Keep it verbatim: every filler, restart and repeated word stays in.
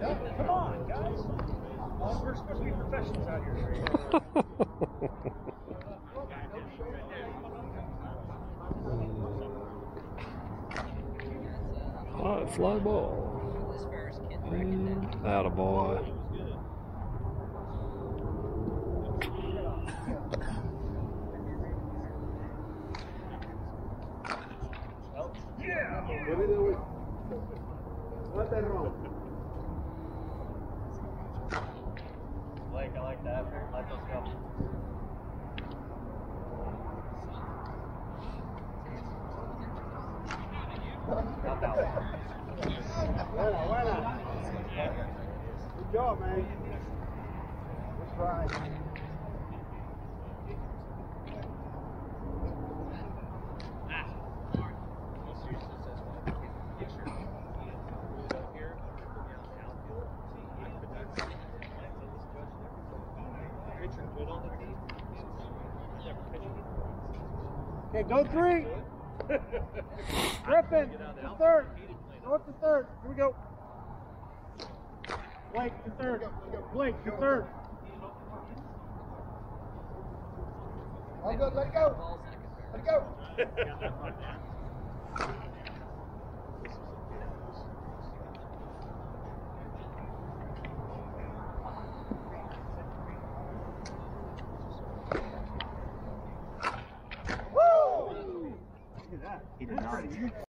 Come on, guys. We're supposed to be professionals out here. High fly ball. And attaboy. Yeah. Blake, I like that. Let those go. Not that one. Buena, buena. Good job, man. That's right. Okay, go three. Griffin, to third. Go up to third. Here we go. Blake to third. Blake to third. All good. Let it go. Let it go. Woo! Look at that. He did not.